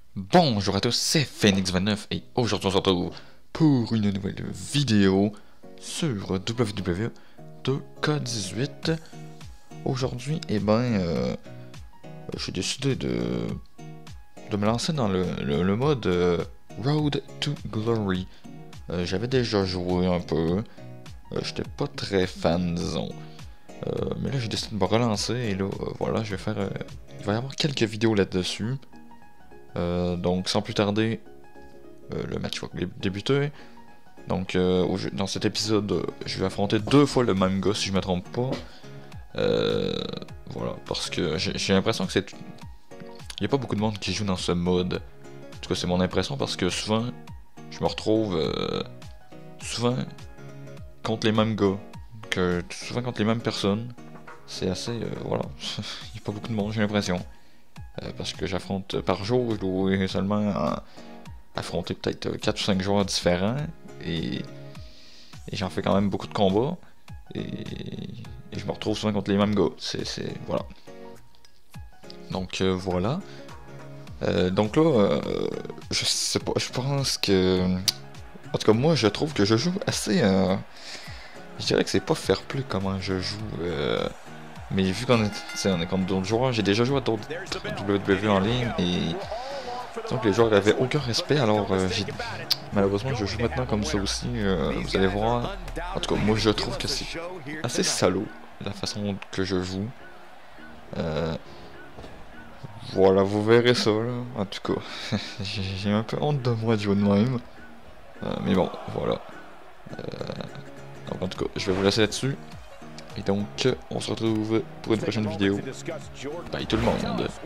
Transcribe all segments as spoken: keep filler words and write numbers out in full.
Bonjour à tous, c'est Phoenix vingt-neuf et aujourd'hui on se retrouve pour une nouvelle vidéo sur W W E deux K dix-huit. Aujourd'hui, eh ben, euh, j'ai décidé de, de me lancer dans le, le, le mode euh, Road to Glory. Euh, J'avais déjà joué un peu, euh, j'étais pas très fan, disons. Euh, mais là j'ai décidé de me relancer et là, euh, voilà, je vais faire... Euh, il va y avoir quelques vidéos là-dessus. Euh, donc sans plus tarder, euh, le match va débuter. Donc euh, au jeu, dans cet épisode, euh, je vais affronter deux fois le même gars si je me trompe pas. Euh, voilà, parce que j'ai l'impression que c'est... Il n'y a pas beaucoup de monde qui joue dans ce mode. En tout cas c'est mon impression parce que souvent, je me retrouve euh, souvent contre les mêmes gars. Que souvent contre les mêmes personnes. C'est assez... Euh, voilà, il n'y a pas beaucoup de monde j'ai l'impression. Euh, parce que j'affronte par jour, je dois seulement euh, affronter peut-être quatre ou cinq joueurs différents et, et j'en fais quand même beaucoup de combats et, et je me retrouve souvent contre les mêmes gars. C'est voilà. Donc euh, voilà. Euh, donc là, euh, je sais pas, je pense que. En tout cas, moi je trouve que je joue assez. Euh, je dirais que c'est pas fair play comment je joue. Euh, Mais vu qu'on est, on est contre d'autres joueurs, j'ai déjà joué à d'autres W W E en ligne et donc les joueurs n'avaient aucun respect, alors euh, malheureusement je joue maintenant comme ça aussi, euh, vous allez voir. En tout cas moi je trouve que c'est assez salaud la façon que je joue. Euh, voilà, vous verrez ça là, en tout cas. J'ai un peu honte de moi de jouer de même. Euh, mais bon, voilà. Euh, donc en tout cas, je vais vous laisser là-dessus. Et donc, on se retrouve pour une prochaine vidéo. Bye tout le monde.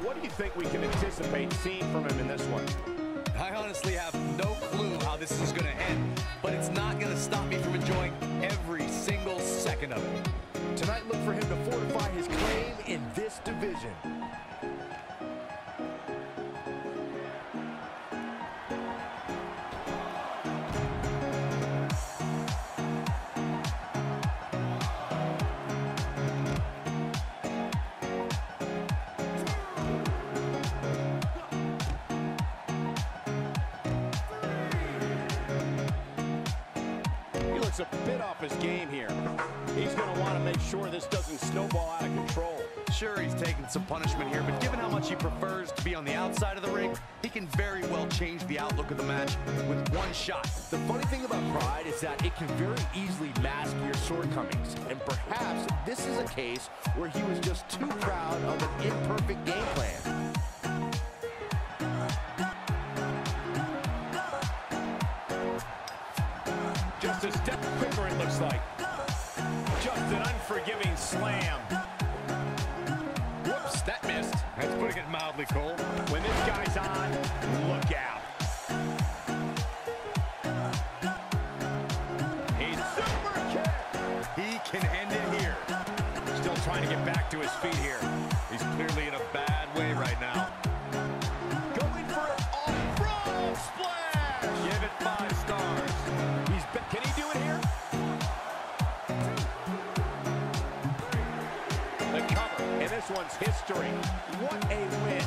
I honestly have no clue how this is going to end, but it's not going to stop me from enjoying every single second of it. Tonight, look for him to fortify his claim in this division. A bit off his game here. He's going to want to make sure this doesn't snowball out of control. Sure, he's taking some punishment here, but given how much he prefers to be on the outside of the ring, he can very well change the outlook of the match with one shot. The funny thing about Pride is that it can very easily mask your shortcomings, and perhaps this is a case where he was just too proud of an imperfect game plan. Just a step quicker, it looks like. Just an unforgiving slam. Whoops, that missed. That's putting it mildly cold. When this guy's on, look out. He's super kick. He can end it here. Still trying to get back to his feet here. He's clearly in a bad way right now. Going for it on frog splash. Give it five stars. Can he do it here? The cover, and this one's history. What a win.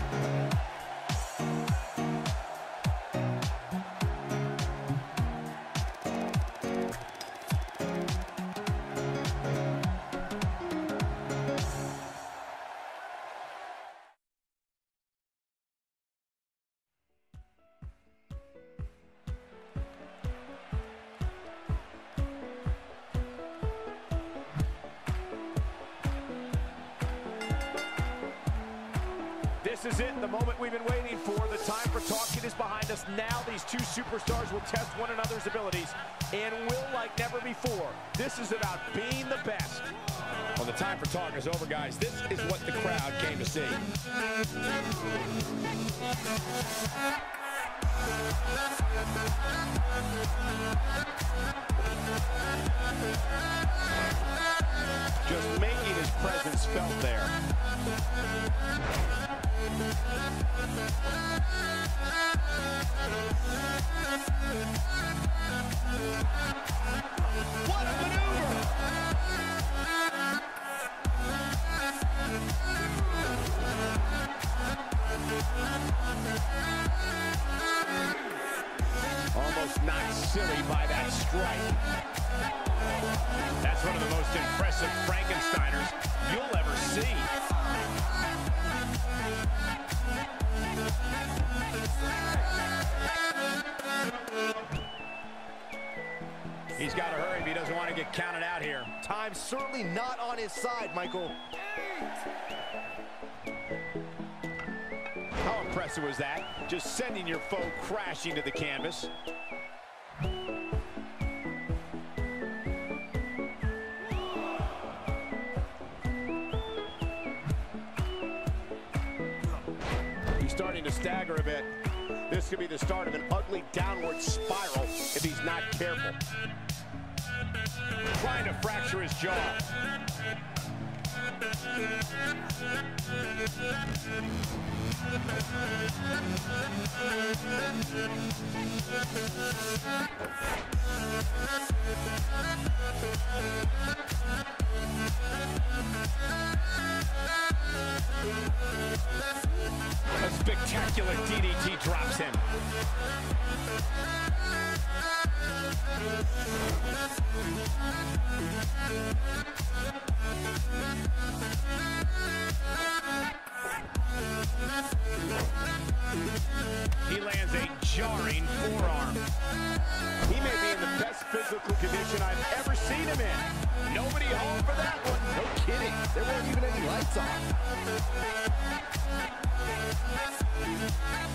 This is it, the moment we've been waiting for. The time for talking is behind us. Now these two superstars will test one another's abilities and will like never before. This is about being the best. Well, the time for talking is over, guys. This is what the crowd came to see. Just making his presence felt there. What a maneuver! silly by that strike. That's one of the most impressive Frankensteiners you'll ever see. He's got to hurry if he doesn't want to get counted out here. Time's certainly not on his side, Michael. How impressive was that? Just sending your foe crashing to the canvas. He's starting to stagger a bit. This could be the start of an ugly downward spiral if he's not careful. Trying to fracture his jaw. A spectacular D D T drops him. He lands a jarring forearm. He may be in the best physical condition I've ever seen him in. Nobody home for that one. No kidding. There weren't even any lights on.